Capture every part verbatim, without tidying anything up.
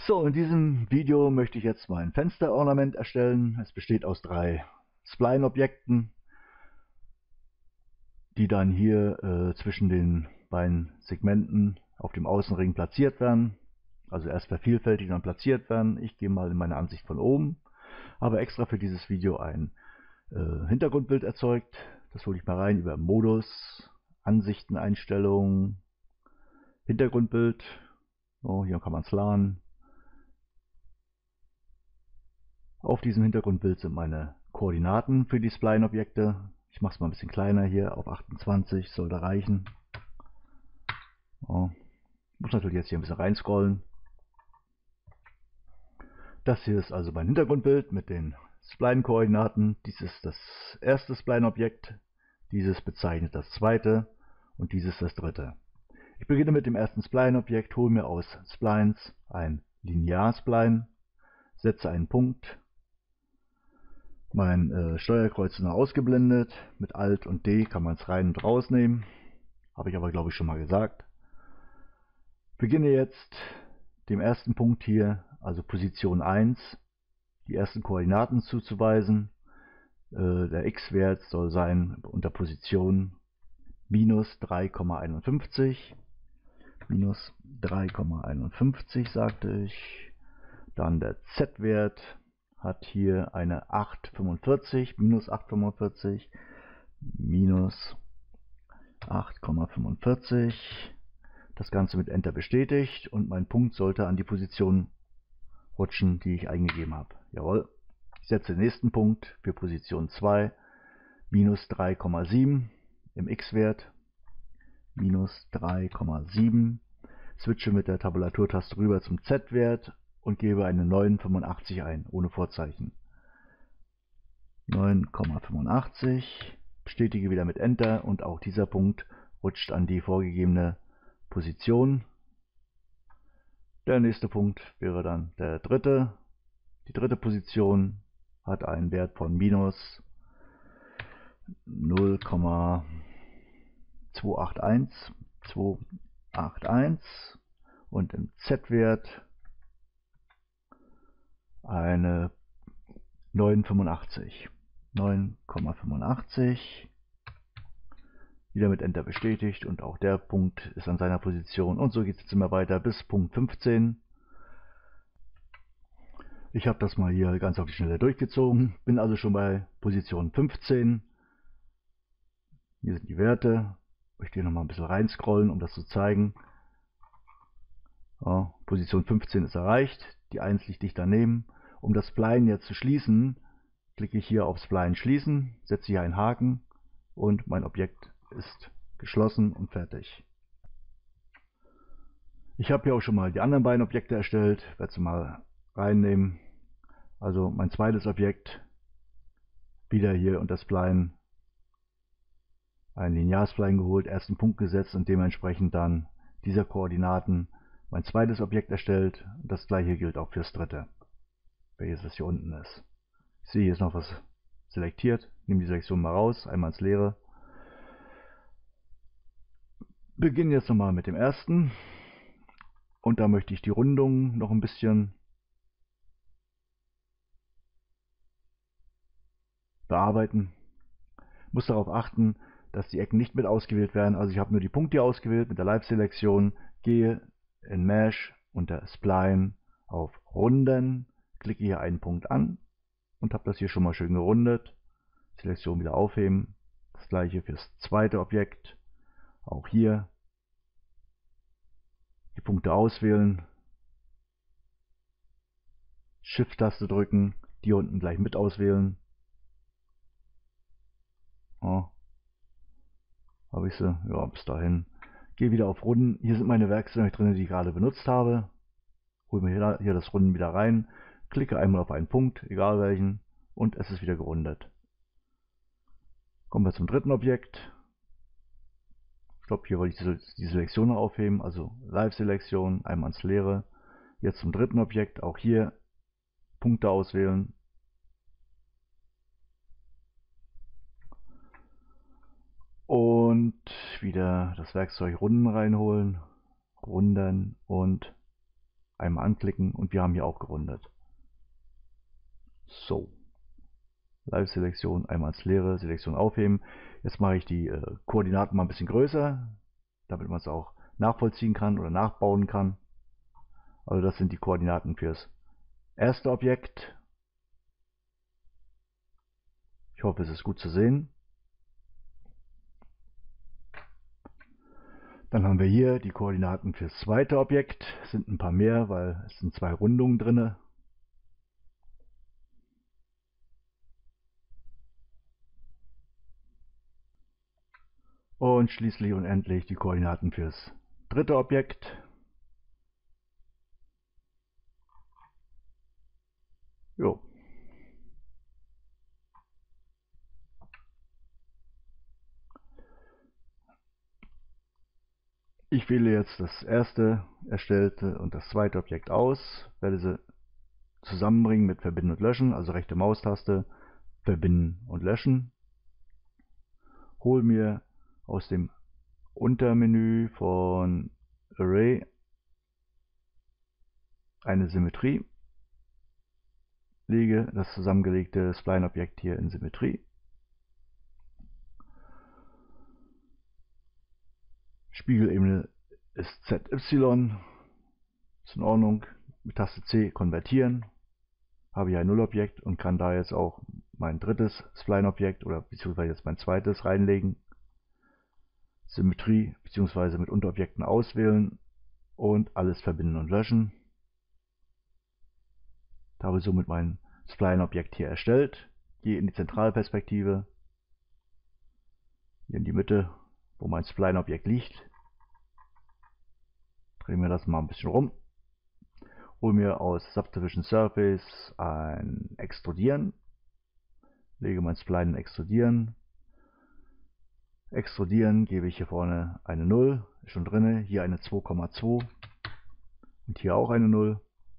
So, in diesem Video möchte ich jetzt mein Fensterornament erstellen. Es besteht aus drei Spline-Objekten, die dann hier äh, zwischen den beiden Segmenten auf dem Außenring platziert werden. Also erst vervielfältigt, dann platziert werden. Ich gehe mal in meine Ansicht von oben. Habe extra für dieses Video ein äh, Hintergrundbild erzeugt. Das hole ich mal rein über Modus, Ansichten, Einstellungen, Hintergrundbild. So, hier kann man es laden. Auf diesem Hintergrundbild sind meine Koordinaten für die Spline-Objekte. Ich mache es mal ein bisschen kleiner hier, auf achtundzwanzig sollte reichen. So. Muss natürlich jetzt hier ein bisschen reinscrollen. Das hier ist also mein Hintergrundbild mit den Spline-Koordinaten. Dies ist das erste Spline-Objekt, dieses bezeichnet das zweite und dieses das dritte. Ich beginne mit dem ersten Spline-Objekt, hole mir aus Splines ein Linear-Spline, setze einen Punkt. Mein äh, Steuerkreuz ist noch ausgeblendet. Mit Alt und D kann man es rein und rausnehmen. Habe ich aber, glaube ich, schon mal gesagt. Beginne jetzt dem ersten Punkt hier, also Position eins, die ersten Koordinaten zuzuweisen. Äh, der X-Wert soll sein unter Position minus drei Komma einundfünfzig. Minus drei Komma einundfünfzig sagte ich. Dann der Z-Wert hat hier eine acht Komma fünfundvierzig, minus acht Komma fünfundvierzig, minus acht Komma fünfundvierzig. Das Ganze mit Enter bestätigt und mein Punkt sollte an die Position rutschen, die ich eingegeben habe. Jawohl. Ich setze den nächsten Punkt für Position zwei, minus drei Komma sieben im X-Wert, minus drei Komma sieben. Switche mit der Tabulaturtaste rüber zum Z-Wert und gebe eine neun Komma fünfundachtzig ein, ohne Vorzeichen. neun Komma fünfundachtzig, bestätige wieder mit Enter und auch dieser Punkt rutscht an die vorgegebene Position. Der nächste Punkt wäre dann der dritte. Die dritte Position hat einen Wert von minus null Komma zweihunderteinundachtzig, zweihunderteinundachtzig und im Z-Wert eine neun Komma fünfundachtzig. neun Komma fünfundachtzig. Wieder mit Enter bestätigt und auch der Punkt ist an seiner Position. Und so geht es jetzt immer weiter bis Punkt fünfzehn. Ich habe das mal hier ganz auf die Schnelle durchgezogen. Bin also schon bei Position fünfzehn. Hier sind die Werte. Ich möchte hier nochmal ein bisschen reinscrollen, um das zu zeigen. Ja, Position fünfzehn ist erreicht. Die eins liegt dicht daneben. Um das Spline jetzt zu schließen, klicke ich hier auf Spline schließen, setze hier einen Haken und mein Objekt ist geschlossen und fertig. Ich habe hier auch schon mal die anderen beiden Objekte erstellt. Ich werde sie mal reinnehmen. Also mein zweites Objekt, wieder hier unter Spline, ein Linear-Spline geholt, ersten Punkt gesetzt und dementsprechend dann dieser Koordinaten mein zweites Objekt erstellt. Das gleiche gilt auch fürs dritte, welches das hier unten ist. Ich sehe, hier ist noch was selektiert. Ich nehme die Selektion mal raus, einmal ins Leere. Beginne jetzt nochmal mit dem ersten. Und da möchte ich die Rundung noch ein bisschen bearbeiten. Ich muss darauf achten, dass die Ecken nicht mit ausgewählt werden. Also ich habe nur die Punkte hier ausgewählt mit der Live-Selektion. Gehe in Mesh unter Spline auf Runden, klicke hier einen Punkt an und habe das hier schon mal schön gerundet. Selektion wieder aufheben. Das gleiche fürs zweite Objekt. Auch hier die Punkte auswählen. Shift-Taste drücken, die unten gleich mit auswählen. Oh. Habe ich sie? Ja, bis dahin. Gehe wieder auf Runden. Hier sind meine Werkzeuge drin, die ich gerade benutzt habe. Hole mir hier, hier das Runden wieder rein. Klicke einmal auf einen Punkt, egal welchen, und es ist wieder gerundet. Kommen wir zum dritten Objekt. Stopp, hier wollte ich die Selektion noch aufheben, also Live-Selektion, einmal ins Leere. Jetzt zum dritten Objekt, auch hier Punkte auswählen. Und wieder das Werkzeug Runden reinholen, Runden und einmal anklicken und wir haben hier auch gerundet. So, Live-Selektion, einmal als leere Selektion aufheben. Jetzt mache ich die äh, Koordinaten mal ein bisschen größer, damit man es auch nachvollziehen kann oder nachbauen kann. Also das sind die Koordinaten fürs erste Objekt. Ich hoffe, es ist gut zu sehen. Dann haben wir hier die Koordinaten fürs zweite Objekt. Es sind ein paar mehr, weil es sind zwei Rundungen drin. Und schließlich und endlich die Koordinaten fürs dritte Objekt. Jo. Ich wähle jetzt das erste erstellte und das zweite Objekt aus, werde sie zusammenbringen mit Verbinden und Löschen, also rechte Maustaste, Verbinden und Löschen. Hole mir aus dem Untermenü von Array eine Symmetrie, lege das zusammengelegte Spline-Objekt hier in Symmetrie. Spiegelebene ist Z Y, ist in Ordnung. Mit Taste C konvertieren, habe ich ein Nullobjekt und kann da jetzt auch mein drittes Spline-Objekt oder beziehungsweise jetzt mein zweites reinlegen. Symmetrie beziehungsweise mit Unterobjekten auswählen und alles verbinden und löschen. Da habe ich somit mein Spline-Objekt hier erstellt. Gehe in die Zentralperspektive, hier in die Mitte, wo mein Spline-Objekt liegt. Drehen wir das mal ein bisschen rum. Hole mir aus Subdivision Surface ein Extrudieren. Lege mein Spline in Extrudieren. Extrudieren gebe ich hier vorne eine null, ist schon drin. Hier eine zwei Komma zwei und hier auch eine null.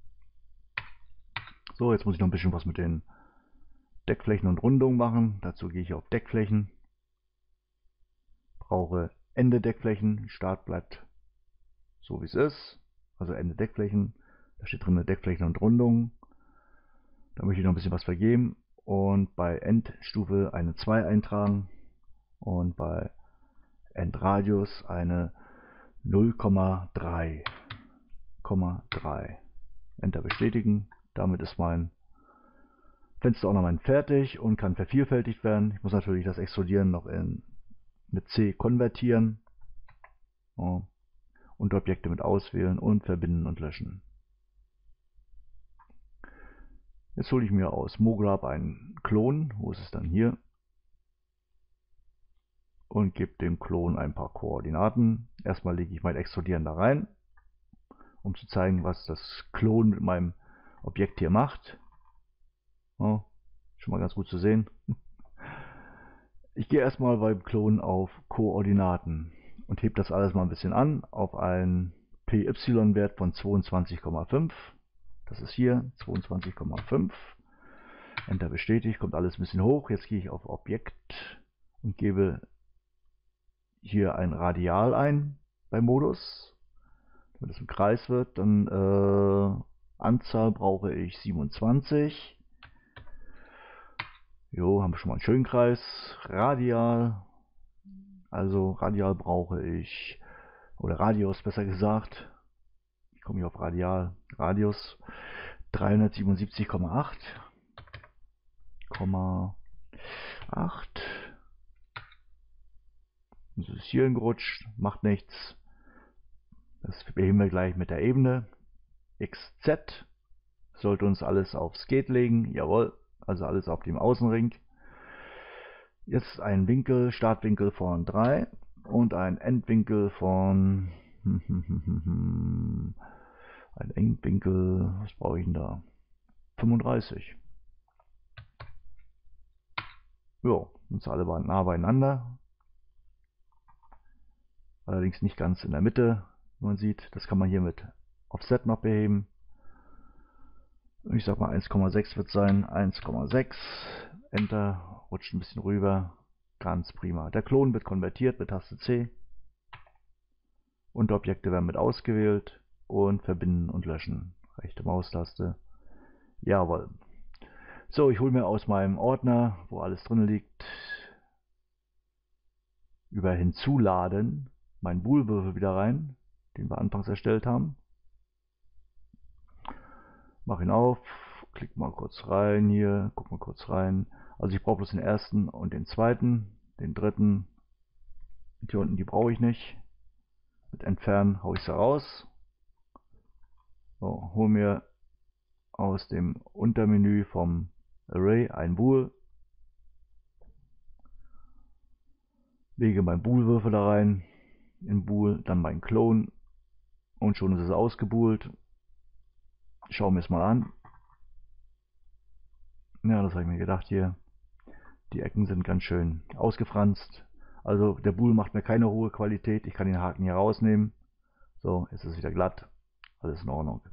So, jetzt muss ich noch ein bisschen was mit den Deckflächen und Rundungen machen. Dazu gehe ich auf Deckflächen. Brauche Ende Deckflächen. Start bleibt so wie es ist. Also Ende Deckflächen. Da steht drin Deckflächen und Rundungen. Da möchte ich noch ein bisschen was vergeben. Und bei Endstufe eine zwei eintragen. Und bei Endradius eine null Komma drei. Enter bestätigen. Damit ist mein Fenster auch noch mal fertig und kann vervielfältigt werden. Ich muss natürlich das Extrudieren noch in, mit C konvertieren. Ja. Unterobjekte mit auswählen und verbinden und löschen. Jetzt hole ich mir aus MoGraph einen Klon. Wo ist es dann hier? Und gebe dem Klon ein paar Koordinaten. Erstmal lege ich mein Extrudieren da rein, um zu zeigen, was das Klon mit meinem Objekt hier macht. Ja, schon mal ganz gut zu sehen. Ich gehe erstmal beim Klon auf Koordinaten und hebe das alles mal ein bisschen an auf einen P Y-Wert von zweiundzwanzig Komma fünf. Das ist hier zweiundzwanzig Komma fünf. Enter bestätigt, kommt alles ein bisschen hoch. Jetzt gehe ich auf Objekt und gebe hier ein Radial ein beim Modus. Wenn das im Kreis wird, dann äh, Anzahl brauche ich siebenundzwanzig. Jo, haben wir schon mal einen schönen Kreis. Radial. Also Radial brauche ich, oder Radius besser gesagt. Ich komme hier auf Radial. Radius dreihundertsiebenundsiebzig Komma acht. acht. Das ist hier gerutscht, macht nichts. Das beheben wir gleich mit der Ebene. X Z sollte uns alles aufs Skate legen. Jawohl, also alles auf dem Außenring. Jetzt ein Winkel, Startwinkel von drei und ein Endwinkel von ein Endwinkel, was brauche ich denn da? fünfunddreißig. Ja, sind alle nah beieinander. Allerdings nicht ganz in der Mitte, wie man sieht. Das kann man hier mit Offset noch beheben. Ich sag mal eins Komma sechs wird sein. eins Komma sechs. Enter. Rutscht ein bisschen rüber. Ganz prima. Der Klon wird konvertiert mit Taste C. Unterobjekte werden mit ausgewählt. und verbinden und löschen. Rechte Maustaste. Jawohl. So, ich hole mir aus meinem Ordner, wo alles drin liegt, über Hinzuladen meinen Boolwürfel wieder rein, den wir anfangs erstellt haben. Mache ihn auf, klick mal kurz rein hier, guck mal kurz rein. Also ich brauche bloß den ersten und den zweiten, den dritten. Hier unten, die brauche ich nicht. Mit Entfernen haue ich sie raus. So, hole mir aus dem Untermenü vom Array ein Bool. Lege mein Boolwürfel da rein, in Bool, dann mein Clone und schon ist es ausgeboolt. Schauen wir es mal an. Ja, das habe ich mir gedacht hier. Die Ecken sind ganz schön ausgefranst. Also der Bool macht mir keine hohe Qualität. Ich kann den Haken hier rausnehmen. So, jetzt ist es wieder glatt. Alles in Ordnung.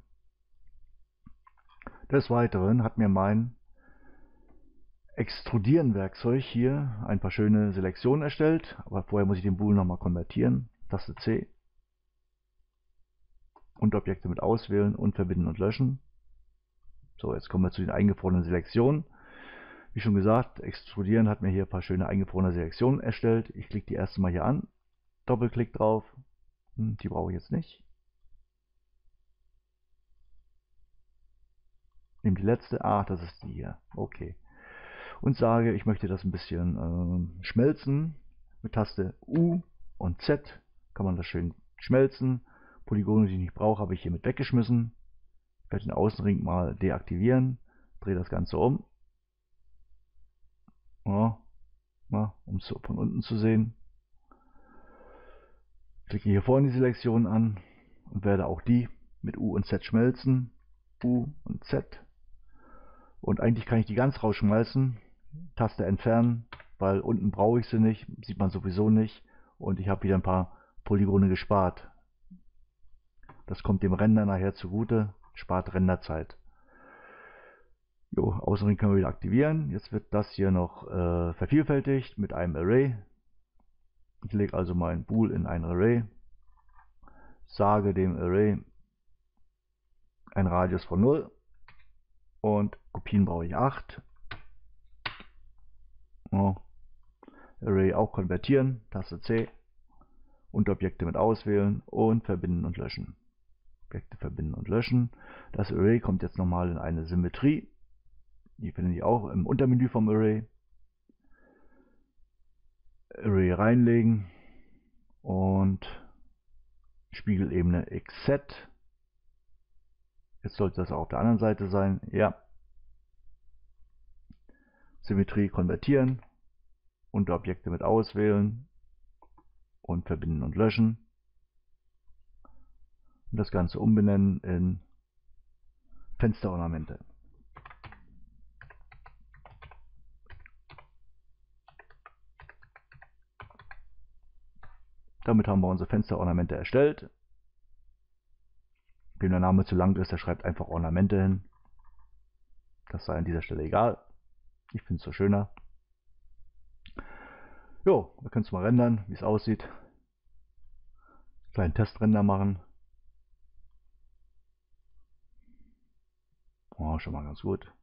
Des Weiteren hat mir mein Extrudieren-Werkzeug hier ein paar schöne Selektionen erstellt. Aber vorher muss ich den Bool nochmal konvertieren. Taste C. Und Objekte mit auswählen und verbinden und löschen. So, jetzt kommen wir zu den eingefrorenen Selektionen. Wie schon gesagt, Extrudieren hat mir hier ein paar schöne eingefrorene Selektionen erstellt. Ich klicke die erste mal hier an, Doppelklick drauf. Hm, die brauche ich jetzt nicht. Nehme die letzte, ah, das ist die hier, okay. Und sage, ich möchte das ein bisschen äh, schmelzen. Mit Taste U und Z kann man das schön schmelzen. Polygone, die ich nicht brauche, habe ich hiermit weggeschmissen. Ich werde den Außenring mal deaktivieren, drehe das Ganze um. Ja, um es so von unten zu sehen. Klicke hier vorne die Selektion an und werde auch die mit U und Z schmelzen. U und Z. Und eigentlich kann ich die ganz rausschmeißen. Taste entfernen, weil unten brauche ich sie nicht, sieht man sowieso nicht. Und ich habe wieder ein paar Polygone gespart. Das kommt dem Render nachher zugute, spart Renderzeit. Jo, Außenring können wir wieder aktivieren. Jetzt wird das hier noch äh, vervielfältigt mit einem Array. Ich lege also mein Bool in ein Array, sage dem Array einen Radius von null und Kopien brauche ich acht. Ja. Array auch konvertieren, Taste C und Objekte mit auswählen und verbinden und löschen. Objekte verbinden und löschen. Das Array kommt jetzt nochmal in eine Symmetrie. Die finden Sie auch im Untermenü vom Array. Array reinlegen und Spiegelebene X Z. Jetzt sollte das auch auf der anderen Seite sein. Ja. Symmetrie konvertieren und Objekte mit auswählen und verbinden und löschen. Und das Ganze umbenennen in Fensterornamente. Damit haben wir unsere Fensterornamente erstellt. Wem der Name zu lang ist, der schreibt einfach Ornamente hin. Das sei an dieser Stelle egal. Ich finde es so schöner. Jo, wir können es mal rendern, wie es aussieht. Kleinen Testrender machen. Oh, schon mal ganz gut.